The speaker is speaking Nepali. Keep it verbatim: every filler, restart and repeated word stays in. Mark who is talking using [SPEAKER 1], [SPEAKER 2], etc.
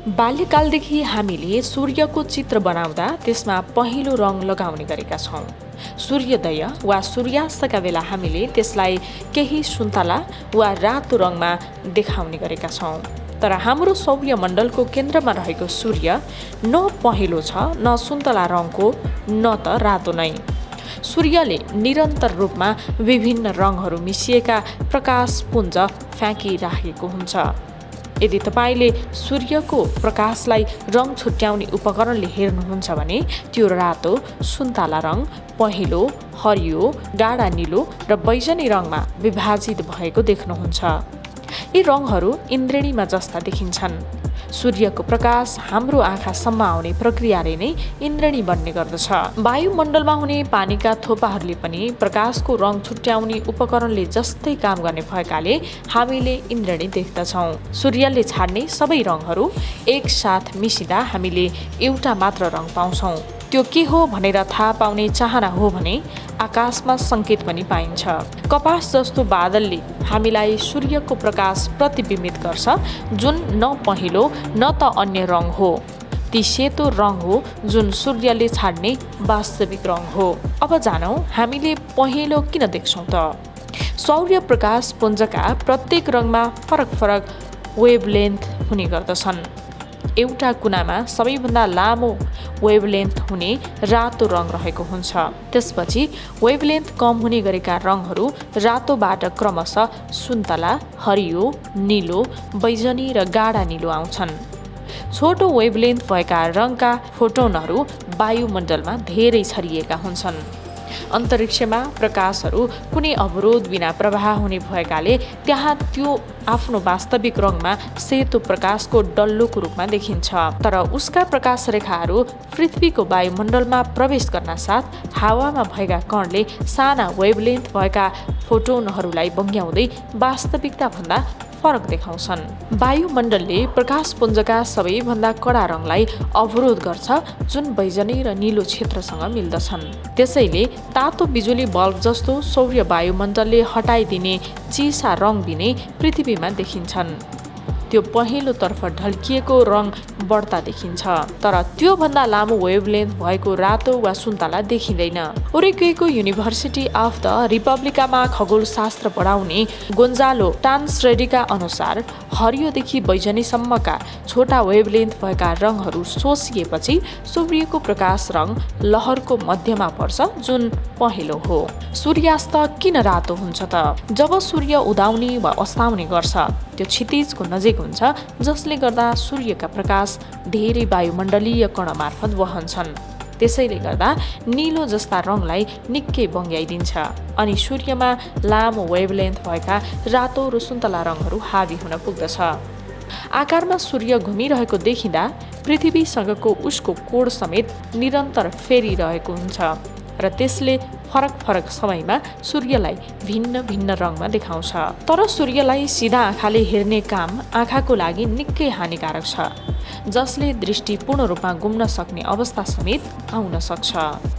[SPEAKER 1] बाल्यकालदेखि हामीले सूर्यको चित्र बनाउँदा त्यसमा पहिलो रङ लगाउने गरेका छौँ। सूर्योदय वा सूर्यास्तका बेला हामीले त्यसलाई केही सुन्तला वा रातो रङमा देखाउने गरेका छौँ। तर हाम्रो सौर्यमण्डलको केन्द्रमा रहेको सूर्य न पहेँलो छ, न सुन्तला रङको, न त रातो नै। सूर्यले निरन्तर रूपमा विभिन्न रङहरू मिसिएका प्रकाशपुञ्ज फ्याँकिराखेको हुन्छ। यदि तपाईँले सूर्यको प्रकाशलाई रङ छुट्याउने उपकरणले हेर्नुहुन्छ भने त्यो रातो, सुन्तला रङ, पहेँलो, हरियो, गाढा नीलो र बैजनी रङमा विभाजित भएको देख्नुहुन्छ। यी रङहरू इन्द्रेणीमा जस्ता देखिन्छन्। सूर्यको प्रकाश हाम्रो आँखासम्म आउने प्रक्रियाले नै इन्द्रेणी बन्ने गर्दछ। वायुमण्डलमा हुने पानीका थोपाहरूले पनि प्रकाशको रङ छुट्याउने उपकरणले जस्तै काम गर्ने भएकाले हामीले इन्द्रेणी देख्दछौँ। सूर्यले छाड्ने सबै रङहरू एकसाथ मिसिँदा हामीले एउटा मात्र रङ पाउँछौँ। त्यो के हो भनेर थाहा पाउने चाहना हो भने आकाशमा सङ्केत पनि पाइन्छ। कपास जस्तो बादलले हामीलाई सूर्यको प्रकाश प्रतिबिम्बित गर्छ, जुन न पहेँलो न त अन्य रङ हो। ती सेतो रङ हो जुन सूर्यले छाड्ने वास्तविक रङ हो। अब जानौँ हामीले पहेँलो किन देख्छौँ त? सौर्य प्रकाश पुञ्जका प्रत्येक रङमा फरक फरक वेभलेन्थ हुने गर्दछन्। एउटा कुनामा सबैभन्दा लामो वेभलेन्थ हुने रातो रङ रहेको हुन्छ। त्यसपछि वेभलेन्थ कम हुने गरेका रङहरू रातोबाट क्रमशः सुन्तला, हरियो, नीलो, बैजनी र गाढा नीलो आउँछन्। छोटो वेभलेन्थ भएका रङका फोटोनहरू वायुमण्डलमा धेरै छरिएका हुन्छन्। अन्तरिक्षमा प्रकाशहरू कुनै अवरोध बिना प्रवाह हुने भएकाले त्यहाँ त्यो आफ्नो वास्तविक रङमा सेतो प्रकाशको डल्लोको रूपमा देखिन्छ। तर उसका प्रकाश रेखाहरू पृथ्वीको वायुमण्डलमा प्रवेश गर्न साथ हावामा भएका कणले साना वेभलेन्थ भएका फोटोनहरूलाई बङ्ग्याउँदै वास्तविकता भन्दा फरक देखाउँछन्। वायुमण्डलले प्रकाशपुञ्जका सबैभन्दा कडा रङलाई अवरोध गर्छ, जुन बैजनी र नीलो क्षेत्रसँग मिल्दछन्। त्यसैले तातो बिजुली बल्ब जस्तो सौर्य वायुमण्डलले हटाइदिने चिसा रङ बिनै पृथ्वीमा देखिन्छन्। त्यो पहेँलोतर्फ ढल्किएको रङ बढ्ता देखिन्छ, तर त्योभन्दा लामो वेभलेन्थ भएको रातो वा सुन्तला देखिँदैन। ओरेगोनको युनिभर्सिटी अफ द रिपब्लिकामा खगोलशास्त्र पढाउने गोन्जालो टान्सरेडीका अनुसार हरियोदेखि बैजनीसम्मका छोटा वेभलेन्थ भएका रङहरू शोषिएपछि सूर्यको प्रकाश रङ लहरको मध्यमा पर्छ, जुन पहेँलो हो। सूर्यास्त किन रातो हुन्छ त? जब सूर्य उदाउने वा अस्ताउने गर्छ त्यो क्षितिजको नजिक हुन्छ, जसले गर्दा सूर्यका प्रकाश धेरै वायुमण्डलीय कण मार्फत वहन्छन्। त्यसैले गर्दा नीलो जस्ता रङलाई निकै बङ्ग्याइदिन्छ अनि सूर्यमा लामो वेभलेन्थ भएका रातो र सुन्तला रङहरू हावी हुन पुग्दछ। आकारमा सूर्य घुमिरहेको देखिँदा पृथ्वीसँगको उसको कोण समेत निरन्तर फेरिरहेको हुन्छ र त्यसले फरक फरक समयमा सूर्यलाई भिन्न भिन्न रङमा देखाउँछ। तर सूर्यलाई सिधा आँखाले हेर्ने काम आँखाको लागि निकै हानिकारक छ, जसले दृष्टि पूर्ण रूपमा गुम्न सक्ने अवस्था समेत आउन सक्छ।